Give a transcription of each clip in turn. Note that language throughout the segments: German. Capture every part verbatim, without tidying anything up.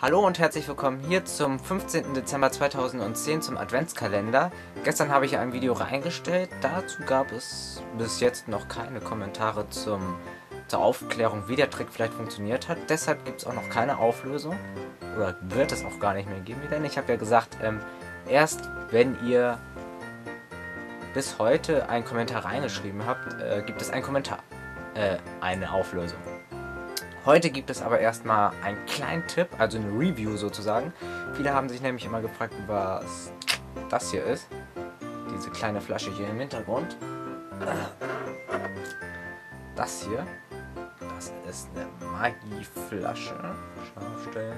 Hallo und herzlich willkommen hier zum fünfzehnten Dezember zweitausendzehn zum Adventskalender. Gestern habe ich ein Video reingestellt, dazu gab es bis jetzt noch keine Kommentare zum, zur Aufklärung, wie der Trick vielleicht funktioniert hat. Deshalb gibt es auch noch keine Auflösung, oder wird es auch gar nicht mehr geben, denn ich habe ja gesagt, ähm, erst wenn ihr bis heute einen Kommentar reingeschrieben habt, äh, gibt es einen Kommentar, äh, eine Auflösung. Heute gibt es aber erstmal einen kleinen Tipp, also eine Review sozusagen. Viele haben sich nämlich immer gefragt, was das hier ist. Diese kleine Flasche hier im Hintergrund. Das hier, das ist eine Magieflasche. Scharf stellen.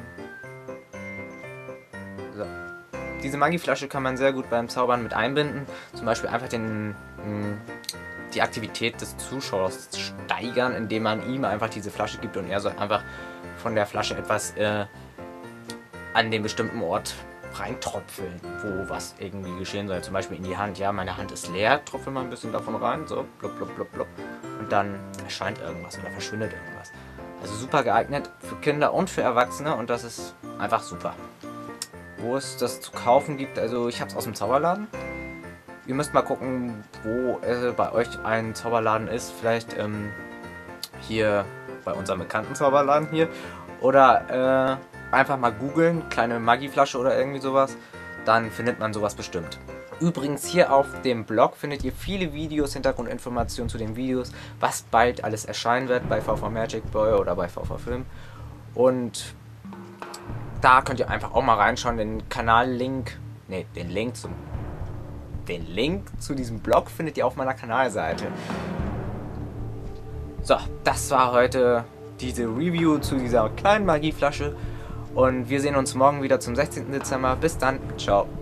So. Diese Magieflasche kann man sehr gut beim Zaubern mit einbinden. Zum Beispiel einfach den... Mh, die Aktivität des Zuschauers steigern, indem man ihm einfach diese Flasche gibt und er soll einfach von der Flasche etwas äh, an den bestimmten Ort reintropfeln, wo was irgendwie geschehen soll. Zum Beispiel in die Hand. Ja, meine Hand ist leer, tropfe mal ein bisschen davon rein, so, blub, blub, blub, blub. Und dann erscheint irgendwas oder verschwindet irgendwas. Also super geeignet für Kinder und für Erwachsene und das ist einfach super. Wo es das zu kaufen gibt, also ich habe es aus dem Zauberladen. Ihr müsst mal gucken, wo äh, bei euch ein Zauberladen ist. Vielleicht ähm, hier bei unserem bekannten Zauberladen hier. Oder äh, einfach mal googeln, kleine Magieflasche oder irgendwie sowas. Dann findet man sowas bestimmt. Übrigens hier auf dem Blog findet ihr viele Videos, Hintergrundinformationen zu den Videos, was bald alles erscheinen wird bei V V Magic Boy oder bei V V Film. Und da könnt ihr einfach auch mal reinschauen. Den Kanal-Link, ne, den Link zum... Den Link zu diesem Blog findet ihr auf meiner Kanalseite. So, das war heute diese Review zu dieser kleinen Magieflasche. Und wir sehen uns morgen wieder zum sechzehnten Dezember. Bis dann, ciao.